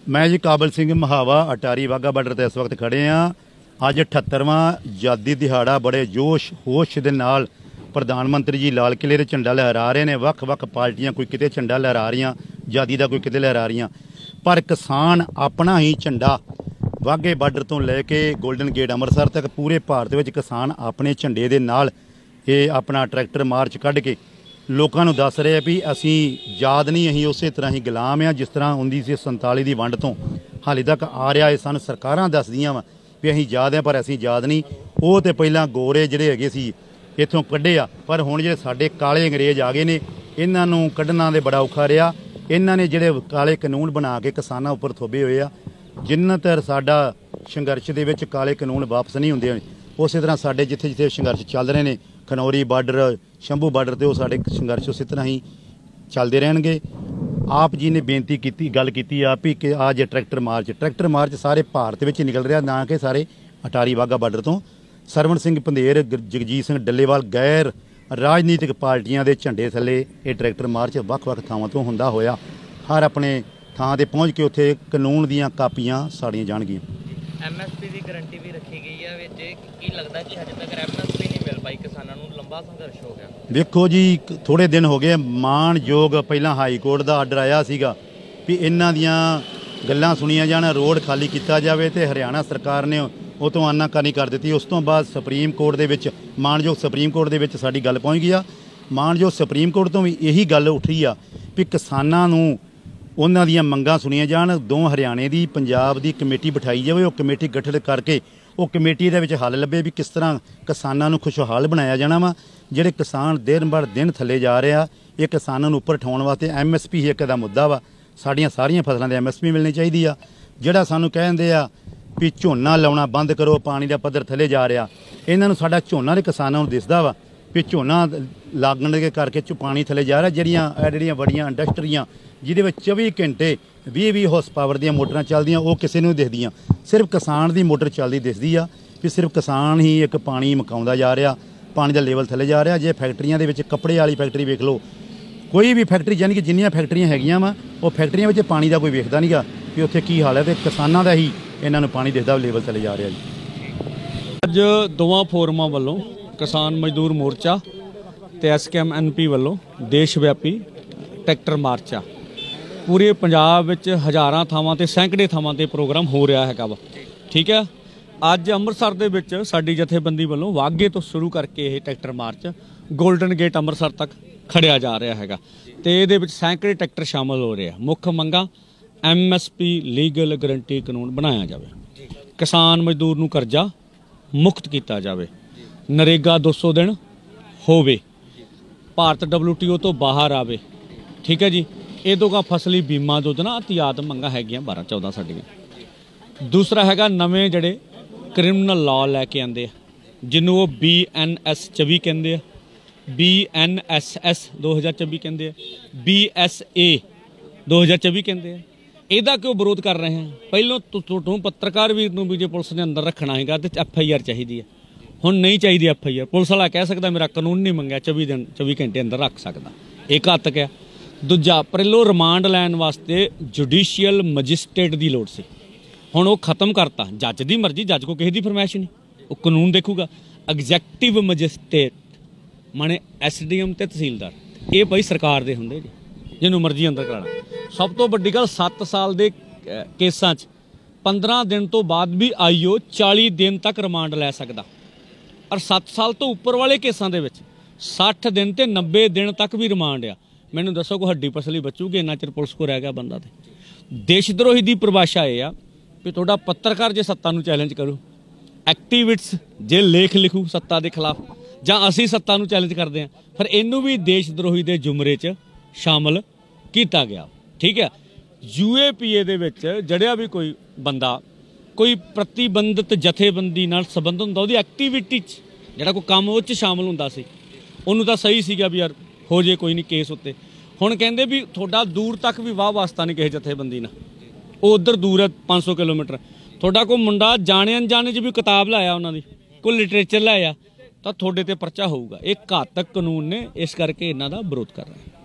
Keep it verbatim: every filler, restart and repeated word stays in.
मैं जी काबल सिंह महावा अटारी वाघा बार्डर ते इस वक्त खड़े हाँ। अज अठहत्तरवां आज़ादी दिहाड़ा बड़े जोश होश दे नाल प्रधानमंत्री जी लाल किले ते झंडा लहरा रहे हैं। वक् वक् पार्टियां कोई किते झंडा लहरा रही, आज़ादी का कोई किते लहरा रही, पर किसान अपना ही झंडा वाघे बार्डर तो लैके गोल्डन गेट अमृतसर तक पूरे भारत में किसान अपने झंडे दे नाल ये अपना ट्रैक्टर मार्च कढ़ के लोगों को दस रहे भी असी याद नहीं, अं उस तरह ही गुलाम हाँ जिस तरह उन्नीस सौ संताली की वंड तो हाले तक आ रहा है। सानू सरकारां दसदियां वा भी अं याद है पर असी याद नहीं। वो तो पहला गोरे जिहड़े हैगे सी इत्थों कढ़े आ, पर हुण जिहड़े साडे काले अंग्रेज आ गए ने इन्हां नूं कढ़ना दे बड़ा औखा रहा। इन्हां ने जिहड़े काले कानून बना के किसानां उपर थोपे होए आ, जिन्ना तक साडा संघर्ष दे विच काले कानून वापस नहीं हुंदे उस तरह साडे जिथे जिथे संघर्ष चल रहे हैं खनौरी बार्डर शंभू बार्डर तो साढ़े संघर्ष उस तरह ही चलते रहणगे। आप जी ने बेनती की गल की आप ही कि आज ट्रैक्टर मार्च ट्रैक्टर मार्च सारे भारत में निकल रहा, ना कि सारे अटारी वाघा बार्डर तो। सरवण सिंह पंधेर जगजीत सिंह डल्लेवाल गैर राजनीतिक पार्टियां के झंडे थले ये ट्रैक्टर मार्च वक् वक् थावां तो हुंदा होया हर अपने थां ते पहुँच के उत्थे कानून दीयां कापियां साड़ियां जाणगियां। एम एस पी की गारंटी भी रखी गई है विच, की लगता कि अजे तक एम एस पी नहीं मिल पाई किसानों को, लंबा संघर्ष हो गया। देखो जी थोड़े दिन हो गए मानयोग पहला हाई कोर्ट का आर्डर आया सीगा भी इन्हां दियां गल्लां सुनिया जाण, रोड खाली किया जाए तो हरियाणा सरकार ने वो तो आनाकानी कर दी। उस तो बाद सुप्रीम कोर्ट दे विच मानयोग सुप्रीम कोर्ट दे विच साडी गल पहुँच गई आ। मानयोग सुप्रीम कोर्ट तो भी यही गल उठी आ भी किसानां नूं उन्हां दियां मंगां सुनिया जाण। दो हरियाणे की पंजाब की कमेटी बिठाई जाए, वो कमेटी गठित करके वो कमेटी दे विच हल लभे भी किस तरह किसानां नूं खुशहाल बनाया जाना वा। जिहड़े किसान दिन बर दिन थले जा रहे आ, ये किसानां नूं उपर उठाउण वास्ते एम एस पी एक दा मुद्दा वा। साड़ियां सारियां फसलों दे एम एस पी मिलनी चाहिए आ। जिहड़ा सानूं कहंदे आ भी झोना लाउणा बंद करो, पानी का पद्धर थले जा रहा, इन्हां नूं साडा झोना दे किसानां नूं दिसदा वा भी झोना लागण के करके चो पानी थले जा रहा। जिहड़ियां जिहड़ियां बड़ियां इंडस्ट्रियां जिहदे विच चौबी घंटे भी भी हॉर्स पावर दीयां मोटरां चलदियां वो किसी नूं दिखदियां, सिर्फ किसान की मोटर चलदी दिसदी आ भी सिर्फ किसान ही एक पानी मकाउंदा जा रहा, पानी का लेवल थले जा रहा। जे फैक्ट्रियां दे विच कपड़े वाली फैक्ट्री वेख लो, कोई भी फैक्ट्री यानी कि जिन्नियां फैक्ट्रियां हैगियां वा वो फैक्ट्रियां विच पानी का कोई वेखदा नहीं गा कि उत्थे की हाल है, तो किसानां दा ही इन्हां नूं पानी दिसदा लेवल थले जा रहा जी। अज दोवां फोरमां वल्लों किसान मजदूर मोर्चा ते एस के एम एन पी वल्लों देश व्यापी ट्रैक्टर मार्च आ। पूरे पंजाब विच हज़ारां थावां ते सैकड़े थावां ते प्रोग्राम हो रहा हैगा वा, ठीक है। अज अमृतसर दे विच साडी जथेबंदी वल्लों वाघे तो शुरू करके ये tractor march golden gate Amritsar तक खड़िया जा रहा हैगा ते इहदे विच सैकड़े ट्रैक्टर शामिल हो रहे हैं। मुख मंगां M S P legal guarantee कानून बनाया जाए, किसान मजदूर नूं करजा मुक्त किया जाए, नरेगा दो सौ दिन होवे, भारत डब्ल्यू टी ओ तो बाहर आवे, ठीक है जी। ये तो का फसली बीमा योजना अतियात मंगा हैगियां बारह चौदह साडियां। दूसरा हैगा नवे जड़े क्रिमिनल लॉ लैके आंदे जिन्हों वो बी एन एस चौबी कहते हैं, बी एन एस एस दो हज़ार चौबी कहते हैं, बी एस ए दो हज़ार चौबी कहते हैं। ਇਹਦਾ क्यों विरोध कर रहे हैं? ਪਹਿਲੋਂ ਤੁਹਾਨੂੰ पत्रकार ਵੀਰ ਨੂੰ ਵੀ ਜੇ ਪੁਲਿਸ ਨੇ ਅੰਦਰ ਰੱਖਣਾ ਹੈਗਾ ਤੇ ਐਫ ਆਈ ਆਰ ਚਾਹੀਦੀ ਹੈ। ਹੁਣ ਨਹੀਂ ਚਾਹੀਦੀ ਐਫ ਆਈ ਆਰ, ਪੁਲਿਸ ਵਾਲਾ ਕਹਿ ਸਕਦਾ ਮੇਰਾ ਕਾਨੂੰਨ ਨਹੀਂ ਮੰਗਿਆ, ਚੌਵੀ ਦਿਨ ਚੌਵੀ ਘੰਟੇ ਅੰਦਰ ਰੱਖ ਸਕਦਾ, ਇਹ ਘਾਤਕ ਹੈ। ਦੂਜਾ ਪਹਿਲੋਂ ਰਿਮਾਂਡ ਲੈਣ ਵਾਸਤੇ ਜੁਡੀਸ਼ੀਅਲ ਮੈਜਿਸਟ੍ਰੇਟ ਦੀ ਲੋੜ ਸੀ, ਹੁਣ ਉਹ ਖਤਮ ਕਰਤਾ। ਜੱਜ ਦੀ ਮਰਜ਼ੀ, ਜੱਜ ਕੋ ਕਿਸੇ ਦੀ ਫਰਮਾਇਸ਼ ਨਹੀਂ, ਉਹ ਕਾਨੂੰਨ ਦੇਖੂਗਾ। ਐਗਜ਼ੈਕਟਿਵ ਮੈਜਿਸਟ੍ਰੇਟ ਮਾਣੇ ਐਸ ਡੀ ਐਮ ਤੇ ਤਹਿਸੀਲਦਾਰ, ਇਹ ਭਾਈ ਸਰਕਾਰ ਦੇ ਹੁੰਦੇ ਜੀ, ਜਿਹਨੂੰ ਮਰਜ਼ੀ ਅੰਦਰ ਕਰਾਣਾ। सब तो वड्डी गल सत्त साल के केसां च पंद्रह दिन तो बाद भी आई ओ चालीस दिन तक रिमांड लै सकदा, और सत्त साल तो उपर वाले केसां दे विच साठ दिन ते नब्बे दिन तक भी रिमांड आ। मैनूं दसो को हड्डी पसली बचूगी इन्ना चिर पुलिस को रह गया बंदा। ते देशद्रोही की परिभाषा ये आ भी तुहाडा पत्रकार जे सत्ता नूं चैलेंज करू, एक्टिविस्ट जे लेख लिखू सत्ता के खिलाफ, जां असीं सत्ता नूं चैलेंज करते हैं, फिर इनू भी देशद्रोही के जुमरे च शामिल किया गया, ठीक है। यू ए पी ए दे विच जड़िया भी कोई बंदा कोई प्रतिबंधित जथेबंदी नाल संबंध हुंदा, उहदी एक्टिविटी च जिहड़ा कोई काम उह च शामिल हुंदा सी, उहनूं तां सही सीगा भी यार हो जे कोई नहीं केस उत्ते। हुण कहंदे भी तुहाडा दूर तक भी वाह वास्ता नहीं किसी जथेबंदी नाल, वो उधर दूर है पाँच सौ किलोमीटर। तुहाडा कोई मुंडा जाने अनजाने च भी किताब लाया उन्हां दी, कोई लिटरेचर लाया, तां तुहाडे ते परचा होऊगा। एक घातक कानून ने, इस करके इन्हां दा विरोध कर रहे हैं।